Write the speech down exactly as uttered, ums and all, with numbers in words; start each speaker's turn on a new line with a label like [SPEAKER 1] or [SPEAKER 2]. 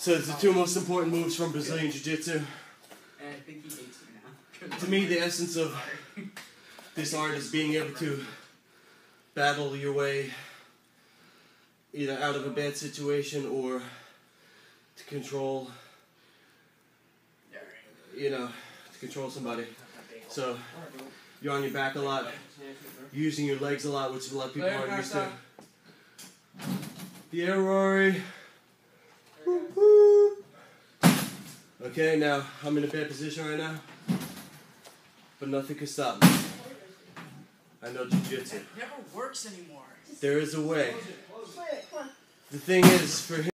[SPEAKER 1] So it's the two most important moves from Brazilian Jiu-Jitsu.
[SPEAKER 2] And I think he hates me now.
[SPEAKER 1] To me, the essence of this art is being able to battle your way either out of a bad situation or to control, you know, to control somebody. So you're on your back a lot, using your legs a lot, which a lot of people aren't used to. The air, Rory. Okay, now I'm in a bad position right now, but nothing can stop me. I know Jiu-Jitsu.
[SPEAKER 2] It never works anymore.
[SPEAKER 1] There is a way. The thing is, for him.